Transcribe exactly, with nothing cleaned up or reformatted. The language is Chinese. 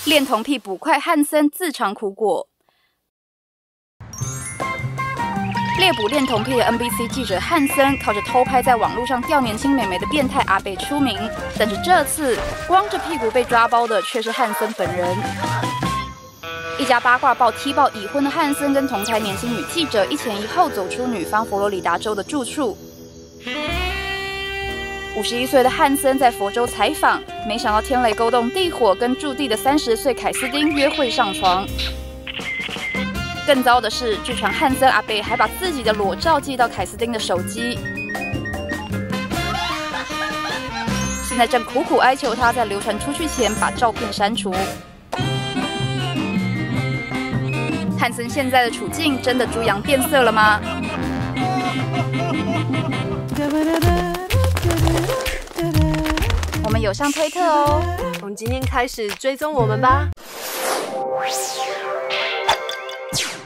恋童癖捕快汉森自尝苦果。猎捕恋童癖的 N B C 记者汉森，靠着偷拍在网络上钓年轻美眉的变态阿贝出名。但是这次光着屁股被抓包的却是汉森本人。一家八卦报踢爆已婚的汉森跟同台年轻女记者一前一后走出女方佛罗里达州的住处。五十一岁的汉森在佛州采访，没想到天雷勾动地火，跟驻地的三十岁凯斯汀约会上床。更糟的是，据传汉森阿贝还把自己的裸照寄到凯斯汀的手机，现在正苦苦哀求他在流传出去前把照片删除。汉森现在的处境真的猪羊变色了吗？我们有上推特哦， 从今天开始追踪我们吧。